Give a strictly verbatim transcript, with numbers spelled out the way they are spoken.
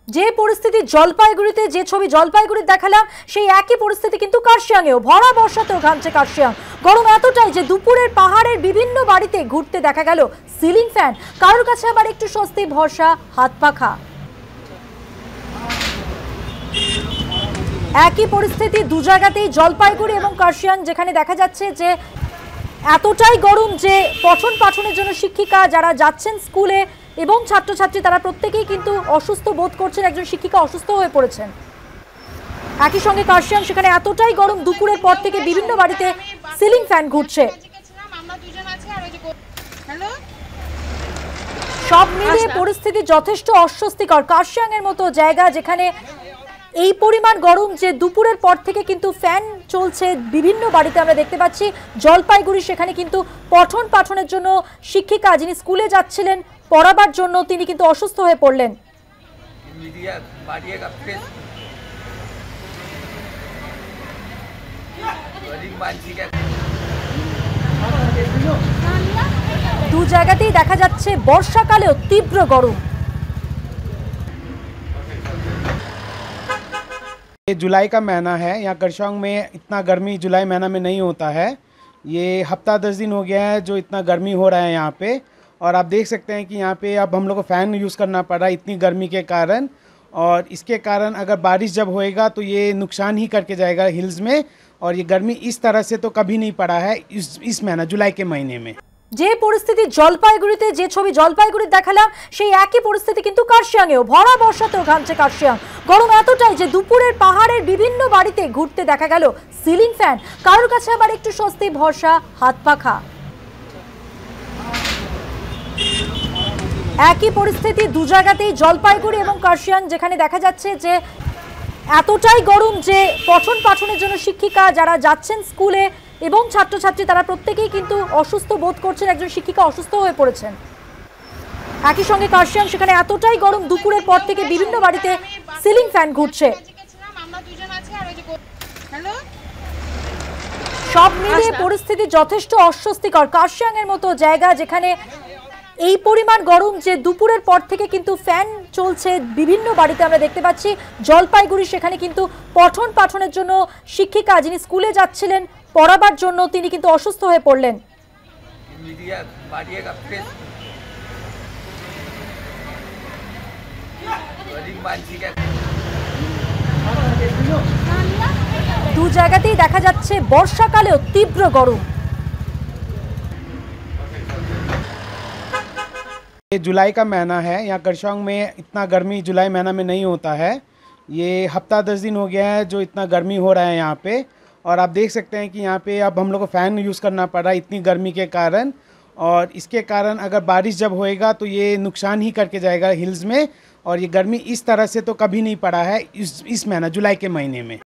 যে পরিস্থিতি জলপাইগুড়িতে যে ছবি জলপাইগুড়ি দেখালাম সেই একই পরিস্থিতি কিন্তু কার্শিয়াংয়েও ভরা বর্ষাতেও ঘামছে কার্শিয়াং। গরম এতটাই যে দুপুরের পাহাড়ের বিভিন্ন বাড়িতে ঘুরতে দেখা গেল সিলিং ফ্যান, কারোর কাছে আবার একটু স্বস্তি ভরসা হাত পাখা। একই পরিস্থিতি দু জায়গাতেই জলপাইগুড়ি এবং কার্শিয়াং, যেখানে দেখা যাচ্ছে যে এতটাই গরম যে পঠন পাঠনের জন্য শিক্ষিকা যারা যাচ্ছেন স্কুলে এবং ছাত্রছাত্রী তারা প্রত্যেকেই কিন্তু অসুস্থ বোধ করছেন, একজন শিক্ষিকা অসুস্থ হয়ে পড়েছেন। একই সঙ্গে কার্শিয়াং, সেখানে এতটাই গরম দুপুরের পর থেকে বিভিন্ন বাড়িতে সিলিং ফ্যান ঘুরছে। সব মিলিয়ে পরিস্থিতি যথেষ্ট অস্বস্তিকর। কার্শিয়াং এর মতো জায়গা যেখানে এই পরিমাণ গরম যে দুপুরের পর থেকে কিন্তু ফ্যান চলছে বিভিন্ন বাড়িতে আমরা দেখতে পাচ্ছি। জলপাইগুড়ি সেখানে কিন্তু পঠন পাঠনের জন্য শিক্ষিকা যিনি স্কুলে যাচ্ছিলেন পড়াবার জন্য তিনি কিন্তু অসুস্থ হয়ে পড়লেন। দু জায়গাতেই দেখা যাচ্ছে বর্ষাকালেও তীব্র গরম। ये जुलाई का महीना है, यहाँ करशोंग में इतना गर्मी जुलाई महीना में नहीं होता है। ये हफ्ता दस दिन हो गया है जो इतना गर्मी हो रहा है यहाँ पे, और आप देख सकते हैं कि यहाँ पे अब हम लोग को फ़ैन यूज़ करना पड़ रहा है इतनी गर्मी के कारण। और इसके कारण अगर बारिश जब होएगा तो ये नुकसान ही करके जाएगा हिल्स में, और ये गर्मी इस तरह से तो कभी नहीं पड़ा है इस इस महीना जुलाई के महीने में। যে পরিস্থিতি জলপাইগুড়িতে যে ছবি জলপাইগুড়ি দেখালাম সেই একই পরিস্থিতি কিন্তু কার্শিয়াংয়েও ভরা বর্ষাতেও ঘামছে কার্শিয়াং। গরম এতটাই যে দুপুরের পাহাড়ের বিভিন্ন বাড়িতে ঘুরতে দেখা গেল সিলিং ফ্যান, কারোর কাছে আবার একটু স্বস্তি ভরসা হাত পাখা। একই পরিস্থিতি দু জায়গাতেই জলপাইগুড়ি এবং কার্শিয়াং, যেখানে দেখা যাচ্ছে যে এতটাই গরম যে পঠন পাঠনের জন্য শিক্ষিকা যারা যাচ্ছেন স্কুলে এবং ছাত্রছাত্রী তারা প্রত্যেকেই কিন্তু অসুস্থ বোধ করছেন, একজন শিক্ষিকা অসুস্থ হয়ে পড়েছেন। একই সঙ্গে কার্শিয়াং, সেখানে এতটাই গরম দুপুরের পর থেকে বিভিন্ন বাড়িতে সিলিং ফ্যান ঘুরছে। সব মিলিয়ে পরিস্থিতি যথেষ্ট অস্বস্তিকর। কার্শিয়াং এর মতো জায়গা যেখানে এই পরিমাণ গরম যে দুপুরের পর থেকে কিন্তু ফ্যান চলছে বিভিন্ন বাড়িতে আমরা দেখতে পাচ্ছি। জলপাইগুড়ি সেখানে কিন্তু পঠন পাঠনের জন্য শিক্ষিকা যিনি স্কুলে যাচ্ছিলেন পড়াবার জন্য তিনি কিন্তু অসুস্থ হয়ে পড়লেন। দু জায়গাতেই দেখা যাচ্ছে বর্ষাকালেও তীব্র গরম। ये जुलाई का महीना है, यहाँ करशोंग में इतना गर्मी जुलाई महीना में नहीं होता है। ये हफ्ता दस दिन हो गया है जो इतना गर्मी हो रहा है यहाँ पे, और आप देख सकते हैं कि यहाँ पे अब हम लोग को फ़ैन यूज़ करना पड़ रहा है इतनी गर्मी के कारण। और इसके कारण अगर बारिश जब होएगा तो ये नुकसान ही करके जाएगा हिल्स में, और ये गर्मी इस तरह से तो कभी नहीं पड़ा है इस इस महीना जुलाई के महीने में।